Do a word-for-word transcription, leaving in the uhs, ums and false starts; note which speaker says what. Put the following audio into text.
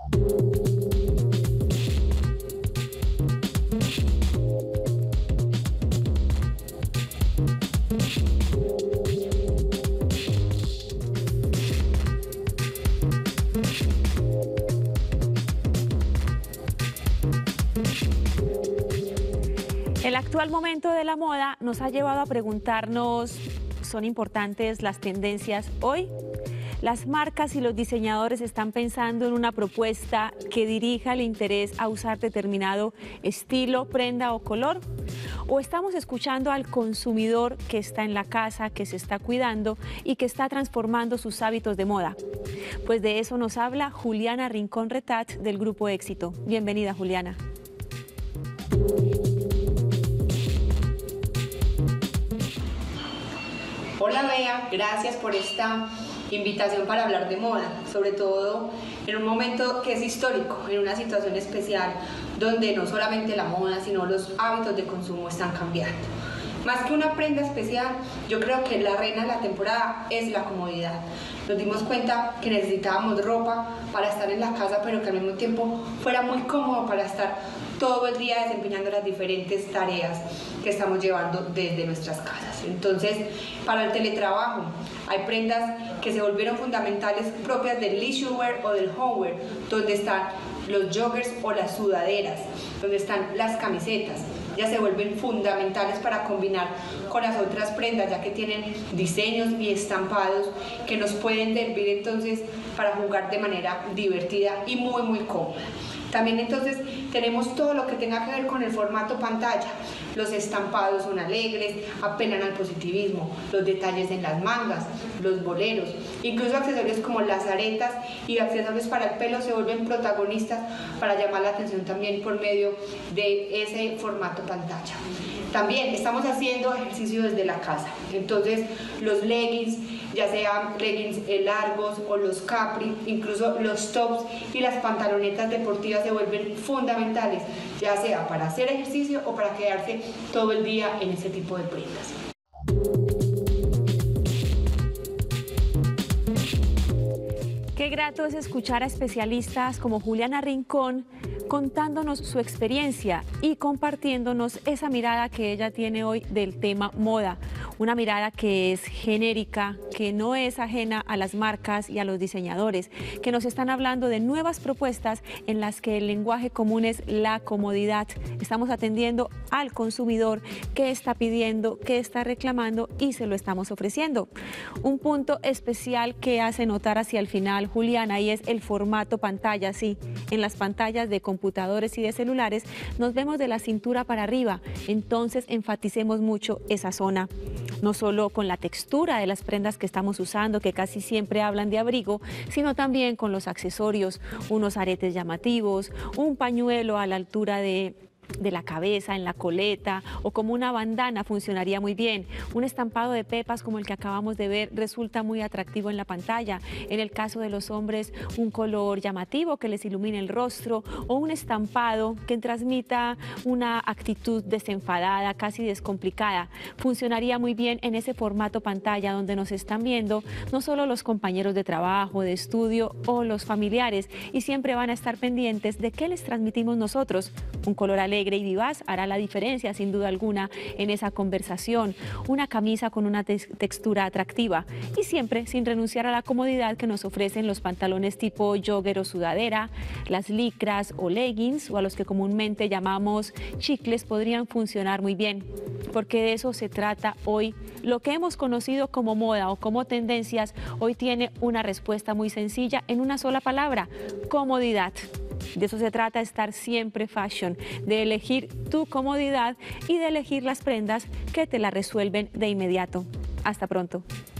Speaker 1: El actual momento de la moda nos ha llevado a preguntarnos, ¿son importantes las tendencias hoy? ¿Las marcas y los diseñadores están pensando en una propuesta que dirija el interés a usar determinado estilo, prenda o color? ¿O estamos escuchando al consumidor que está en la casa, que se está cuidando y que está transformando sus hábitos de moda? Pues de eso nos habla Juliana Rincón Retat del Grupo Éxito. Bienvenida, Juliana.
Speaker 2: Hola Bea, gracias por esta invitación para hablar de moda, sobre todo en un momento que es histórico, en una situación especial donde no solamente la moda, sino los hábitos de consumo están cambiando. Más que una prenda especial, yo creo que la reina de la temporada es la comodidad. Nos dimos cuenta que necesitábamos ropa para estar en la casa, pero que al mismo tiempo fuera muy cómodo para estar todo el día desempeñando las diferentes tareas que estamos llevando desde nuestras casas. Entonces, para el teletrabajo, hay prendas que se volvieron fundamentales propias del leisure wear o del homeware, donde están los joggers o las sudaderas, donde están las camisetas. Ya se vuelven fundamentales para combinar con las otras prendas, ya que tienen diseños y estampados que nos pueden servir entonces para jugar de manera divertida y muy muy cómoda. También entonces tenemos todo lo que tenga que ver con el formato pantalla. Los estampados son alegres, apelan al positivismo, los detalles en las mangas, los boleros, incluso accesorios como las aretas y accesorios para el pelo se vuelven protagonistas para llamar la atención también por medio de ese formato pantalla. También estamos haciendo ejercicio desde la casa, entonces los leggings, ya sean leggings largos o los capri, incluso los tops y las pantalonetas deportivas se vuelven fundamentales, ya sea para hacer ejercicio o para quedarse todo el día en ese tipo de prendas.
Speaker 1: Qué grato es escuchar a especialistas como Juliana Rincón contándonos su experiencia y compartiéndonos esa mirada que ella tiene hoy del tema moda. Una mirada que es genérica, que no es ajena a las marcas y a los diseñadores, que nos están hablando de nuevas propuestas en las que el lenguaje común es la comodidad. Estamos atendiendo al consumidor que está pidiendo, que está reclamando y se lo estamos ofreciendo. Un punto especial que hace notar hacia el final, Juliana, y es el formato pantalla. Sí, en las pantallas de computadores y de celulares nos vemos de la cintura para arriba, entonces enfaticemos mucho esa zona. No solo con la textura de las prendas que estamos usando, que casi siempre hablan de abrigo, sino también con los accesorios, unos aretes llamativos, un pañuelo a la altura de... de la cabeza, en la coleta o como una bandana funcionaría muy bien. Un estampado de pepas como el que acabamos de ver resulta muy atractivo en la pantalla. En el caso de los hombres, un color llamativo que les ilumine el rostro o un estampado que transmita una actitud desenfadada, casi descomplicada. Funcionaría muy bien en ese formato pantalla donde nos están viendo no solo los compañeros de trabajo, de estudio o los familiares, y siempre van a estar pendientes de qué les transmitimos nosotros. Un color alegre y vivaz hará la diferencia sin duda alguna en esa conversación. Una camisa con una te textura atractiva y siempre sin renunciar a la comodidad que nos ofrecen los pantalones tipo jogger o sudadera, las licras o leggings, o a los que comúnmente llamamos chicles, podrían funcionar muy bien, porque de eso se trata hoy. Lo que hemos conocido como moda o como tendencias hoy tiene una respuesta muy sencilla en una sola palabra: comodidad. De eso se trata, estar siempre fashion, de elegir tu comodidad y de elegir las prendas que te la resuelven de inmediato. Hasta pronto.